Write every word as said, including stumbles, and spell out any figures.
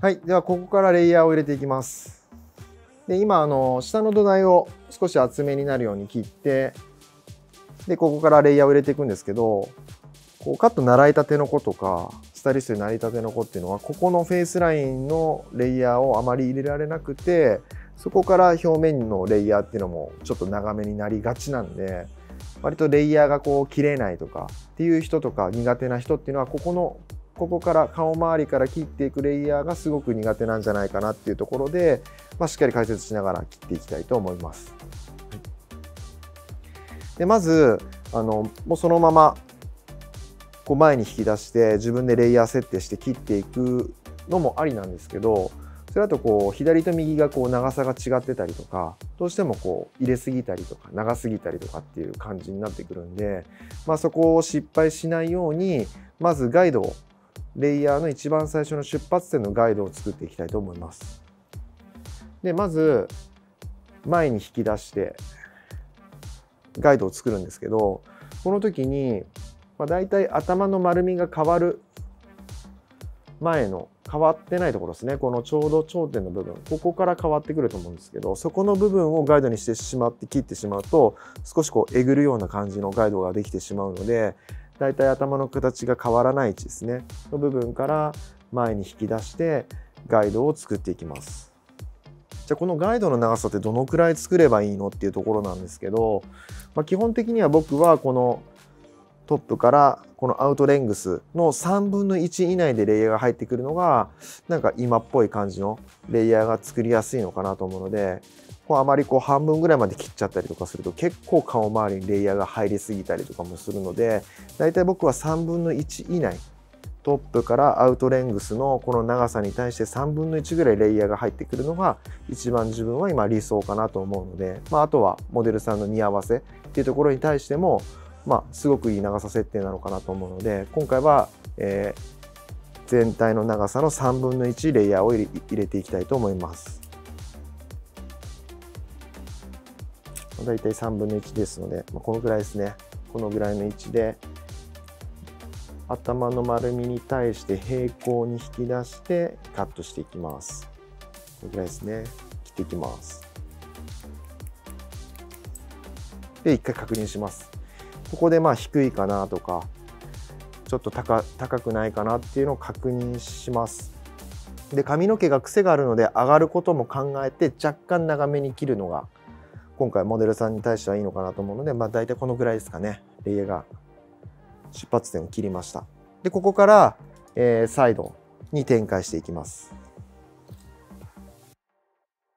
はい、ではここからレイヤーを入れていきます。で今あの下の土台を少し厚めになるように切って、でここからレイヤーを入れていくんですけど、こうカット習いたての子とかスタイリストになりたての子っていうのは、ここのフェイスラインのレイヤーをあまり入れられなくて、そこから表面のレイヤーっていうのもちょっと長めになりがちなんで、割とレイヤーがこう切れないとかっていう人とか苦手な人っていうのは、ここのここから顔周りから切っていくレイヤーがすごく苦手なんじゃないかなっていうところで、まあ、しっかり解説しながら切っていきたいと思います。でまずあのもうそのままこう前に引き出して自分でレイヤー設定して切っていくのもありなんですけど、それだとこう左と右がこう長さが違ってたりとか、どうしてもこう入れすぎたりとか長すぎたりとかっていう感じになってくるんで、まあ、そこを失敗しないようにまずガイドをレイヤーの一番最初の出発点のガイドを作っていきたいと思います。でまず前に引き出してガイドを作るんですけど、この時に、まあ、だいたい頭の丸みが変わる前の変わってないところですね、このちょうど頂点の部分、ここから変わってくると思うんですけど、そこの部分をガイドにしてしまって切ってしまうと、少しこうえぐるような感じのガイドができてしまうので、だいたい頭の形が変わらない位置ですねの部分から前に引き出してガイドを作っていきます。じゃあこのガイドの長さってどのくらい作ればいいのっていうところなんですけど、まあ、基本的には僕はこのトップからこのアウトレングスのさんぶんのいち以内でレイヤーが入ってくるのがなんか今っぽい感じのレイヤーが作りやすいのかなと思うので、こうあまりこう半分ぐらいまで切っちゃったりとかすると結構顔周りにレイヤーが入りすぎたりとかもするので、だいたい僕はさんぶんのいち以内、トップからアウトレングスのこの長さに対してさんぶんのいちぐらいレイヤーが入ってくるのが一番自分は今理想かなと思うので、まあ、あとはモデルさんの似合わせっていうところに対してもまあ、すごくいい長さ設定なのかなと思うので、今回は、えー、全体の長さのさんぶんのいちレイヤーを入れ、入れていきたいと思います。だいたいさんぶんのいちですので、まあ、このぐらいですね。このぐらいの位置で頭の丸みに対して平行に引き出してカットしていきます。このぐらいですね。切っていきます。で、一回確認します。ここでまあ低いかなとか、ちょっと 高, 高くないかなっていうのを確認します。で、髪の毛が癖があるので上がることも考えて若干長めに切るのが今回モデルさんに対してはいいのかなと思うので、まあ大体このぐらいですかね。レイヤーが出発点を切りました。で、ここから、えー、サイドに展開していきます。